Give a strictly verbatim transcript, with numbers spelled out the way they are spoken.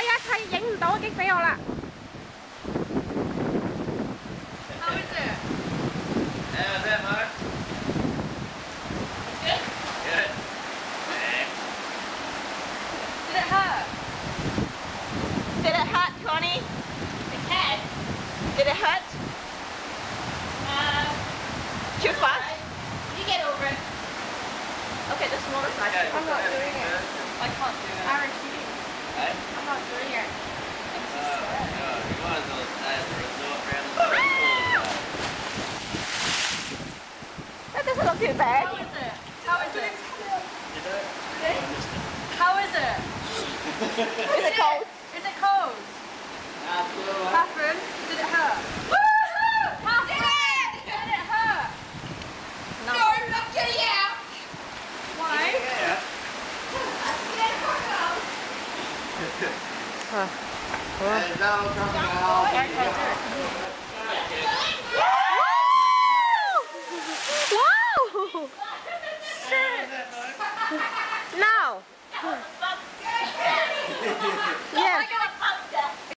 啊，佢影唔到，激死我啦！ How is it? Yeah, is that hard? Good? Good. Did it hurt? Did it hurt, Connie? It can. Did it hurt? Uh, Too fast? you get over it. Okay, the smaller size. Okay, I'm not doing it. I can't do it. I refuse. Hey? I'm not doing it. Oh my god, you might as well stay at the resort around the swimming pool. That doesn't look too bad. How is it? How is it? You know? How is it? Is it cold? Is it cold? Absolutely. Catherine, did it hurt? Woohoo! Catherine! Did it hurt? No. No, I'm not getting out. Why? Yeah. I'm scared of crocodiles. Hey, no, crocodile. I can't do it. Wow! No! Yeah.